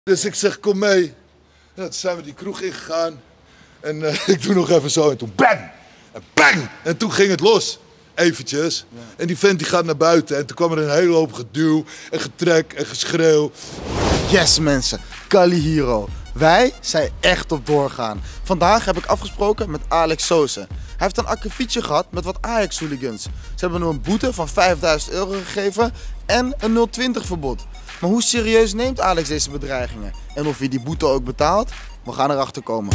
Dus ik zeg, kom mee. Ja, toen zijn we die kroeg ingegaan. En ik doe nog even zo en toen bang! En bang! En toen ging het los. Eventjes. Ja. En die vent die gaat naar buiten. En toen kwam er een hele hoop geduw en getrek en geschreeuw. Yes mensen, Kali Hero. Wij zijn echt op doorgaan. Vandaag heb ik afgesproken met Alex Soze. Hij heeft een akkefietje gehad met wat Ajax-hooligans. Ze hebben hem een boete van 5000 euro gegeven en een 020 verbod. Maar hoe serieus neemt Alex deze bedreigingen? En of hij die boete ook betaalt? We gaan erachter komen.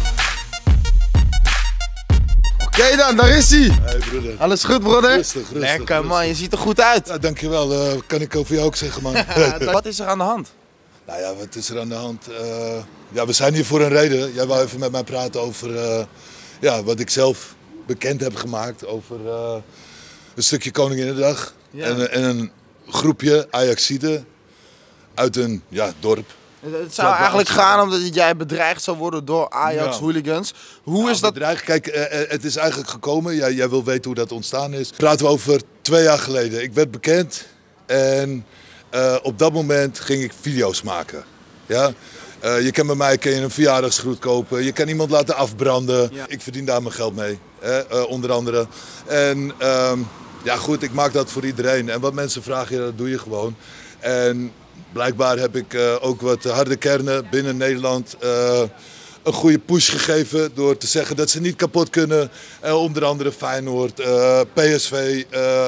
Oké dan, daar is hij. Hey broeder. Alles goed broeder? Rustig. Lekker man, je ziet er goed uit. Ja, dankjewel, kan ik over jou ook zeggen man. Wat is er aan de hand? Nou ja, wat is er aan de hand? Ja, we zijn hier voor een reden. Jij wou even met mij praten over ja, wat ik zelf bekend heb gemaakt over een stukje Koninginnedag. Ja. En een groepje Ajaxiden uit een dorp. Het zou eigenlijk gaan omdat jij bedreigd zou worden door Ajax-hooligans. Hoe is dat? Bedreigd? Kijk, het is eigenlijk gekomen. Jij wil weten hoe dat ontstaan is. Praten we over 2 jaar geleden. Ik werd bekend en op dat moment ging ik video's maken. Ja? Je kan bij mij een verjaardagsgroet kopen. Je kan iemand laten afbranden. Ja. Ik verdien daar mijn geld mee, onder andere. En ja goed, ik maak dat voor iedereen. En wat mensen vragen, dat doe je gewoon. En blijkbaar heb ik ook wat harde kernen binnen Nederland een goede push gegeven door te zeggen dat ze niet kapot kunnen. Onder andere Feyenoord, PSV.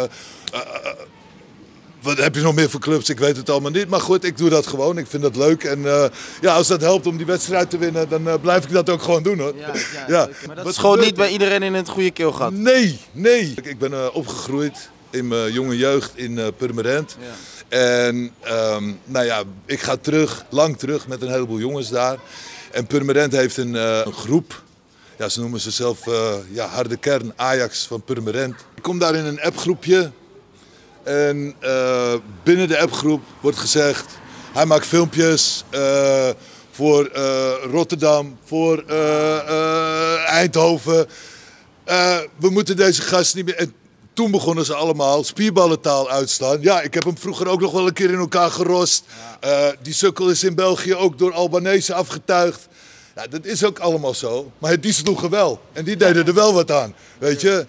Wat heb je nog meer voor clubs? Ik weet het allemaal niet. Maar goed, ik doe dat gewoon. Ik vind dat leuk. En ja, als dat helpt om die wedstrijd te winnen, dan blijf ik dat ook gewoon doen hoor. Ja. Maar dat schoot niet bij iedereen in het goede keelgat? Nee. Ik ben opgegroeid in mijn jonge jeugd in Purmerend. Ja. En nou ja, ik ga lang terug met een heleboel jongens daar. En Purmerend heeft een groep. Ja, ze noemen zichzelf harde kern Ajax van Purmerend. Ik kom daar in een appgroepje. En binnen de appgroep wordt gezegd, hij maakt filmpjes voor Rotterdam, voor Eindhoven. We moeten deze gast niet meer... En toen begonnen ze allemaal spierballentaal uitstaan. Ja, ik heb hem vroeger ook nog wel een keer in elkaar gerost. Die sukkel is in België ook door Albanese afgetuigd. Ja, dat is ook allemaal zo. Maar die sloegen wel. En die deden er wel wat aan. Weet je...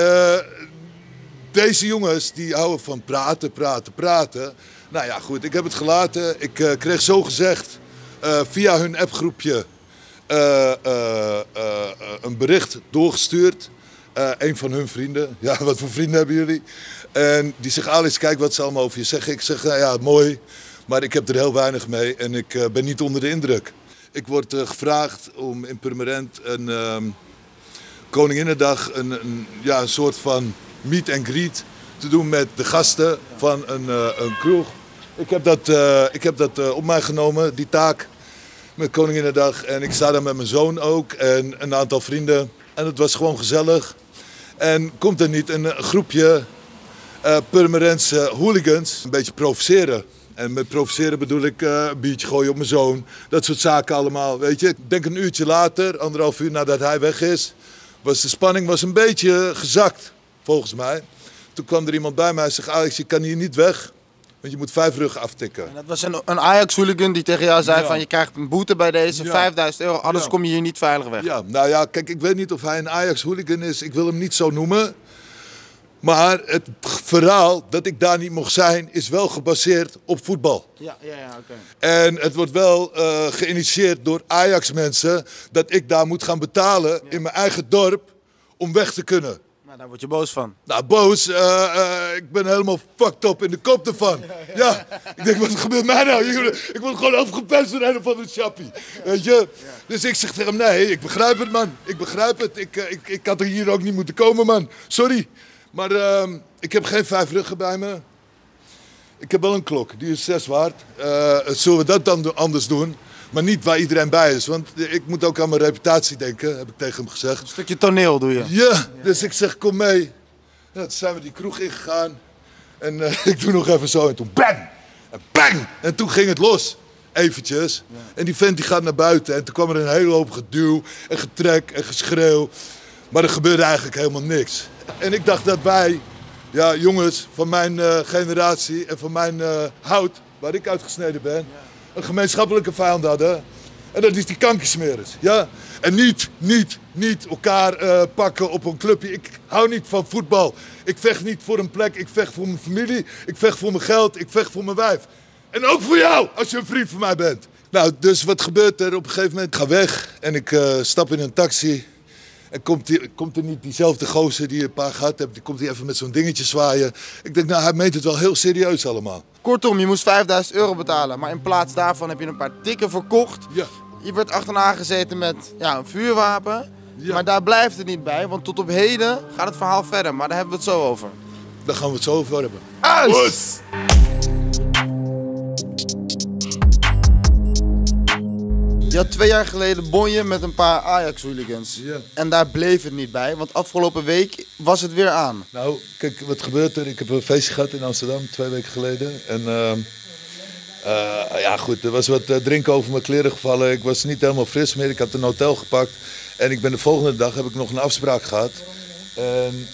Deze jongens die houden van praten. Nou ja, goed, ik heb het gelaten. Ik kreeg zo gezegd via hun appgroepje een bericht doorgestuurd. Een van hun vrienden. Ja, wat voor vrienden hebben jullie? En die zegt, Alex, kijk wat ze allemaal over je zeggen. Ik zeg, nou ja, mooi, maar ik heb er heel weinig mee en ik ben niet onder de indruk. Ik word gevraagd om in Purmerend een Koninginnedag een soort van meet and greet te doen met de gasten van een kroeg. Ik heb dat op mij genomen, die taak met Koninginnedag. En ik sta daar met mijn zoon ook en een aantal vrienden. En het was gewoon gezellig. En komt er niet een groepje Purmerendse hooligans een beetje provoceren. En met provoceren bedoel ik een biertje gooien op mijn zoon. Dat soort zaken allemaal, weet je. Ik denk een uurtje later, 1,5 uur nadat hij weg is, was de spanning een beetje gezakt. Volgens mij. Toen kwam er iemand bij mij en zei, Alex, je kan hier niet weg, want je moet 5 ruggen aftikken. En dat was een Ajax-hooligan die tegen jou zei van, je krijgt een boete bij deze, 5000 euro, anders kom je hier niet veilig weg. Ja, nou ja, kijk, ik weet niet of hij een Ajax-hooligan is, ik wil hem niet zo noemen. Maar het verhaal dat ik daar niet mocht zijn, is wel gebaseerd op voetbal. Ja, oké. En het wordt wel geïnitieerd door Ajax-mensen dat ik daar moet gaan betalen in mijn eigen dorp om weg te kunnen. Nou, daar word je boos van. Nou, boos. Ik ben helemaal fucked up in de kop ervan. Ja. Ik denk, wat gebeurt mij nou? Ik word gewoon afgepest door een of andere chappie. Weet je? Dus ik zeg tegen hem, nee, ik begrijp het, man. Ik begrijp het. Ik had er hier ook niet moeten komen, man. Sorry. Maar ik heb geen 5 ruggen bij me. Ik heb wel een klok. Die is 6 waard. Zullen we dat dan anders doen? Maar niet waar iedereen bij is, want ik moet ook aan mijn reputatie denken, heb ik tegen hem gezegd. Een stukje toneel doe je? Ja, dus ik zeg, kom mee. Ja, toen zijn we die kroeg ingegaan en ik doe nog even zo en toen bang! En bang! En toen ging het los, eventjes. Ja. En die vent die gaat naar buiten en toen kwam er een hele hoop geduw en getrek en geschreeuw. Maar er gebeurde eigenlijk helemaal niks. En ik dacht dat wij, jongens van mijn generatie en van mijn hout, waar ik uitgesneden ben... Ja. een gemeenschappelijke vijand hadden. En dat is die kankersmerers. Ja? En niet elkaar pakken op een clubje. Ik hou niet van voetbal. Ik vecht niet voor een plek. Ik vecht voor mijn familie. Ik vecht voor mijn geld. Ik vecht voor mijn wijf. En ook voor jou, als je een vriend van mij bent. Nou, dus wat gebeurt er? Op een gegeven moment ga weg en ik stap in een taxi. En komt er niet diezelfde gozer die je een paar gehad hebt, die komt hier even met zo'n dingetje zwaaien. Ik denk, nou, hij meent het wel heel serieus allemaal. Kortom, je moest 5000 euro betalen, maar in plaats daarvan heb je een paar tikken verkocht. Ja. Je werd achterna gezeten met een vuurwapen. Ja. Maar daar blijft het niet bij, want tot op heden gaat het verhaal verder. Maar daar hebben we het zo over. Daar gaan we het zo over hebben. Uit! Je had 2 jaar geleden bonje met een paar Ajax-hooligans. Ja. En daar bleef het niet bij, want afgelopen week was het weer aan. Nou, kijk, wat gebeurt er? Ik heb een feestje gehad in Amsterdam 2 weken geleden. En ja goed, er was wat drinken over mijn kleren gevallen. Ik was niet helemaal fris meer. Ik had een hotel gepakt. En ik ben de volgende dag, heb ik nog een afspraak gehad. En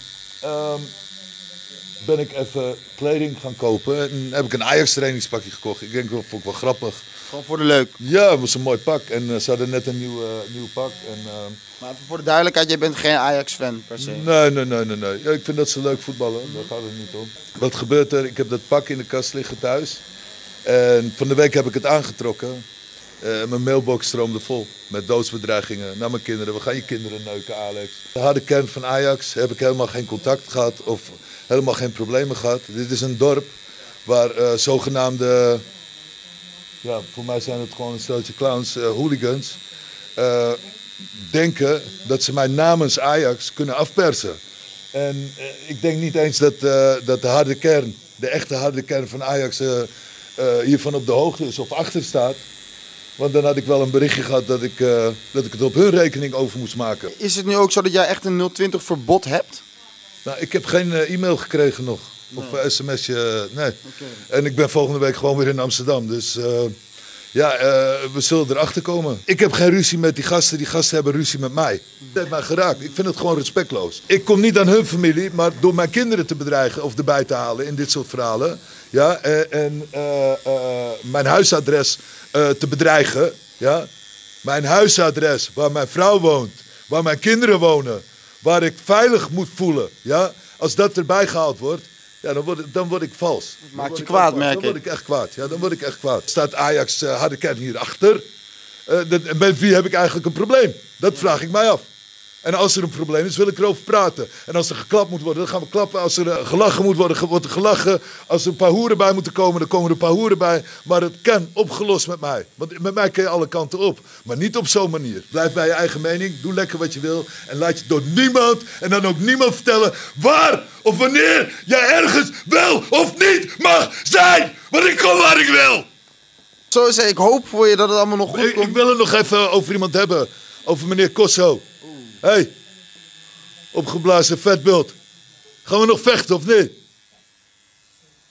ben ik even kleding gaan kopen. En heb ik een Ajax trainingspakje gekocht. Ik denk, dat vond ik wel grappig. Gewoon voor de leuk. Ja, het was een mooi pak. En ze hadden net een nieuw pak. En, Maar even voor de duidelijkheid, jij bent geen Ajax-fan per se. Nee. Ja, ik vind dat ze leuk voetballen. Daar gaat het niet om. Wat gebeurt er? Ik heb dat pak in de kast liggen thuis. En van de week heb ik het aangetrokken. Mijn mailbox stroomde vol met doodsbedreigingen naar mijn kinderen. We gaan je kinderen neuken, Alex. De harde kern van Ajax heb ik helemaal geen contact gehad of helemaal geen problemen gehad. Dit is een dorp waar zogenaamde, ja, voor mij zijn het gewoon een steltje clowns, hooligans, denken dat ze mij namens Ajax kunnen afpersen. En ik denk niet eens dat de harde kern, de echte harde kern van Ajax hiervan op de hoogte is of achter staat. Want dan had ik wel een berichtje gehad dat ik het op hun rekening over moest maken. Is het nu ook zo dat jij echt een 020 verbod hebt? Nou, ik heb geen e-mail gekregen nog. Of sms'je, nee. Okay. En ik ben volgende week gewoon weer in Amsterdam. Dus we zullen erachter komen. Ik heb geen ruzie met die gasten hebben ruzie met mij. Dat heeft mij geraakt. Ik vind het gewoon respectloos. Ik kom niet aan hun familie, maar door mijn kinderen te bedreigen of erbij te halen in dit soort verhalen. Ja, en mijn huisadres te bedreigen. Ja? Mijn huisadres, waar mijn vrouw woont, waar mijn kinderen wonen, waar ik veilig moet voelen. Ja? Als dat erbij gehaald wordt, ja, dan word ik vals. Maakt je kwaad, merk ik. Dan word ik echt kwaad. Ja, dan word ik echt kwaad. Staat Ajax harde kern hierachter? Met wie heb ik eigenlijk een probleem? Dat vraag ik mij af. En als er een probleem is, wil ik erover praten. En als er geklapt moet worden, dan gaan we klappen. Als er gelachen moet worden, wordt er gelachen. Als er een paar hoeren bij moeten komen, dan komen er een paar hoeren bij. Maar het kan opgelost met mij. Want met mij kun je alle kanten op. Maar niet op zo'n manier. Blijf bij je eigen mening, doe lekker wat je wil. En laat je door niemand, en dan ook niemand vertellen waar of wanneer jij ergens wel of niet mag zijn. Want ik kom waar ik wil. Zo zei ik, hoop voor je dat het allemaal nog goed komt. Ik wil het nog even over iemand hebben. Over meneer Kosso. Hé, opgeblazen vetbult. Gaan we nog vechten of niet?